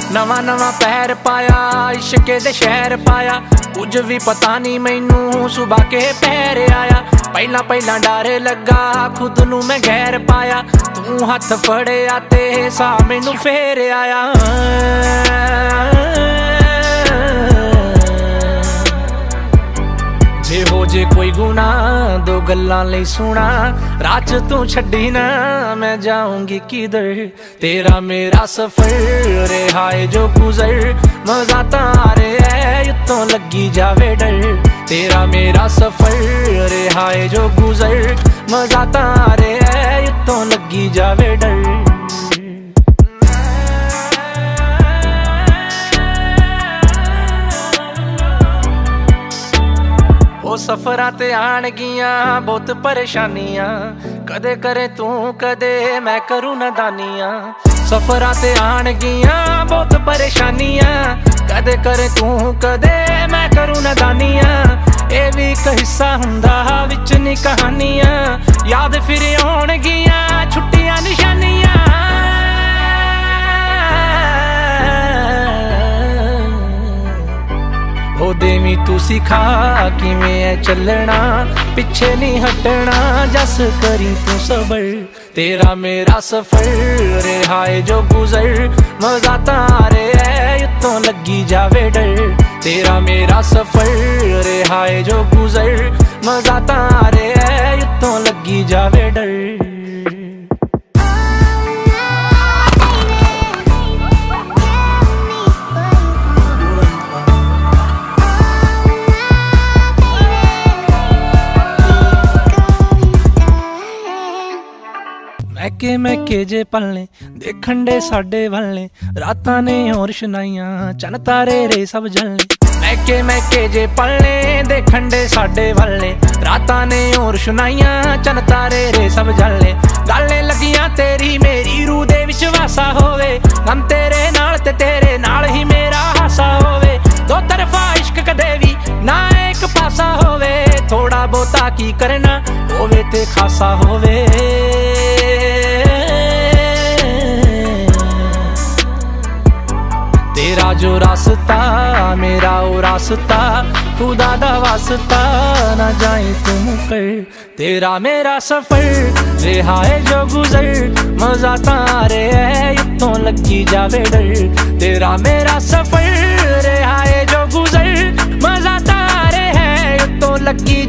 नवा नवा पैर पाया इश्के दे शहर पाया, कुछ भी पता नहीं मैनू सुबह के पैर आया। पहला पहला डर लगा खुद नू मैं गैर पाया, तू हथ फड़िया ते सा मैनू फेर आया। जे हो जे कोई गुना दो गल्लां लई सुना, रात तू छड्डी ना मैं जाऊंगी किधर। तेरा मेरा सफर रिहाए जो गुजर, मजा तारे है युतों लगी जावे डर। तेरा मेरा सफर रिहाए जो गुजर, मजा तारे है युतों लगी जावे डर। सफरां ते आणगियां बहुत परेशानियां, कदे करे तू कदे मैं करूं नादानियां। सफरां ते आणगियां बहुत परेशानियां, कदे करे तू कदे मैं करूं नादानियां। ये भी एक हिस्सा हुंदा विच नी कहानियां, याद फिर आउणगियां छुट्टियां निशानियां। ओ देवी तू सिखा किवें चलना, पिछे नहीं हटना जस करी तू सबर। तेरा मेरा सफर रिहाए जो गुजर, मजा तारे है युतों लगी जावे डर। तेरा मेरा सफर रिहाए जो गुजर, मजा तारे है युतों लगी जावे डर। मैके जे पलने देखण दे साडे वलने, रातां ने होर शनाइयां चन तारे रे सब जलने। मैके जे पलने देखण दे साडे वलने, रातां ने होर शनाइयां चन तारे रे सब जलने। गल्लें लगियां तेरी मेरी रूह दे विच वासा होवे, गम तेरे नाल ते तेरे नाल ही मेरा हासा होवे। दो तरफा इश्क कदे भी ना एक पासा होवे, थोड़ा बहुता की करना होवे ते खासा होवे। तेरा जो रास्ता मेरा ओ रास्ता, खुदा दा वास्ता ना जाए तुम कर। तेरा मेरा सफर रिहाए जो गुजर, मजा तारे है युतों लगी जावे डर। तेरा मेरा सफर रिहाए जो गुजर, मजा तारे है युतों लगी